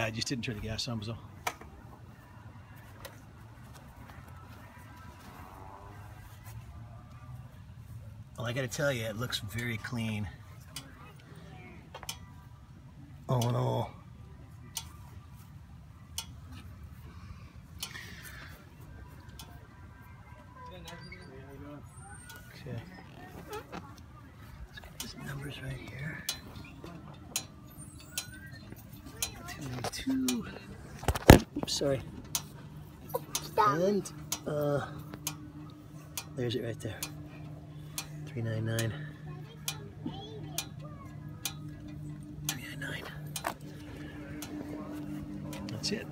I just didn't turn the gas on, so. Well, I gotta tell you, it looks very clean. Oh no. Okay. Let's get these numbers right here. 292. Oops, sorry. And there's it right there. 399. 399. That's it.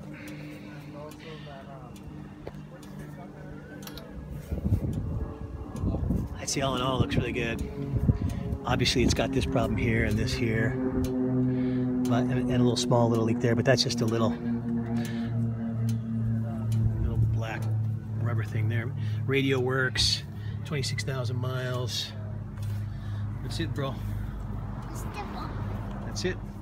I'd say all in all, it looks really good. Obviously, it's got this problem here and this here, but and a little small little leak there. But that's just a little black rubber thing there. Radio works. 26,000 miles. That's it, bro. That's it.